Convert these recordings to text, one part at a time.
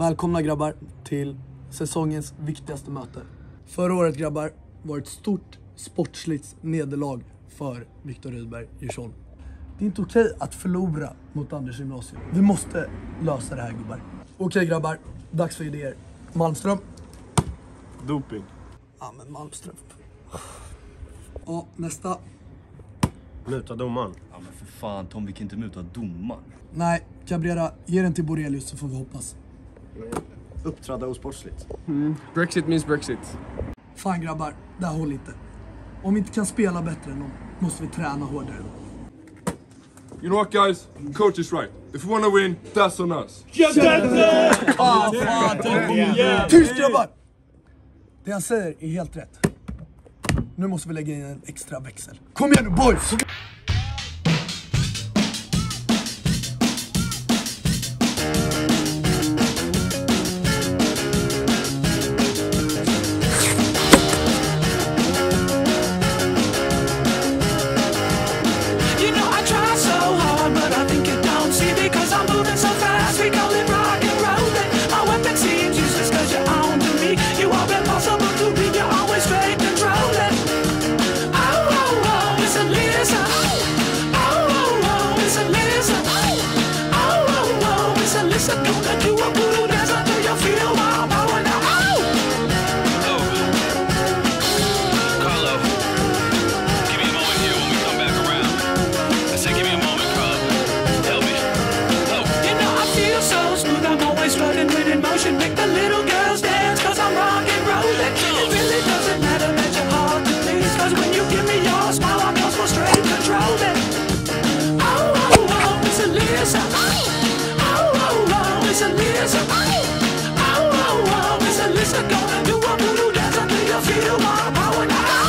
Välkomna grabbar till säsongens viktigaste möte. Förra året grabbar var ett stort sportsligt nederlag för VRG Djursholm. Det är inte okej att förlora mot Anders gymnasium. Vi måste lösa det här gubbar. Okej grabbar, dags för idéer. Malmström. Doping. Ja men Malmström. Ja, nästa. Muta domaren. Ja men för fan Tom, vi kan inte muta domaren. Nej, Cabrera, ge den till Borelius så får vi hoppas. Uppträda osportsligt. Brexit means Brexit. Fan grabbar, det här håller inte. Om vi inte kan spela bättre än dem måste vi träna hårdare. You know what guys? Coach is right. If we wanna win, that's on us. Tyst grabbar! Det han säger är helt rätt. Nu måste vi lägga in en extra växel. Kom igen nu boys! Make the little girls dance, cause I'm rock and rollin'. It really doesn't matter that you're hard to please, cause when you give me your smile, I'm yours for straight controlling. Oh, oh, oh, it's a lizard. Oh, oh, oh, it's a lizard. Oh, oh, oh, it's a lizard. Gonna do a voodoo dance until you feel my power now.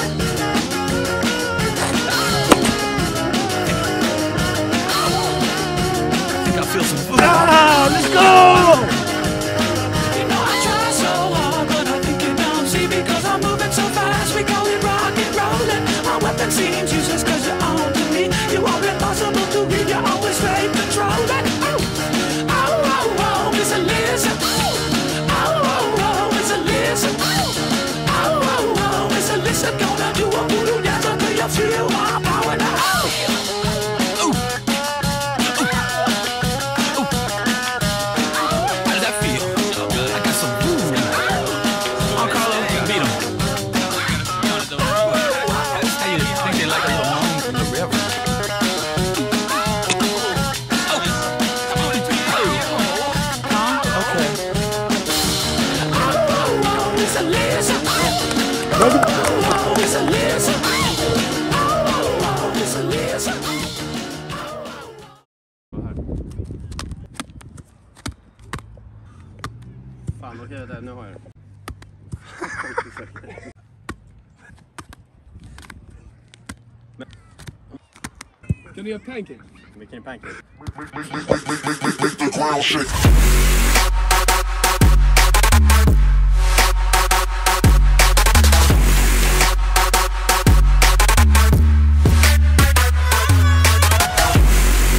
I think I feel some food. Ah, let's go! Seems useless cause you're on to me. You are impossible to read, you're always straight controlling. Oh, oh, oh, oh, it's a lizard. Oh, oh, oh, it's a lizard. Oh, oh, oh, it's a lizard. Gonna do a voodoo dance until you feel my power now. How does that feel? I got some voodoo. I'm Carlo, beat him. Fan, okej, där, nu har jag det. Can you have pancakes? Vi kan ju pancake. Make the ground shake.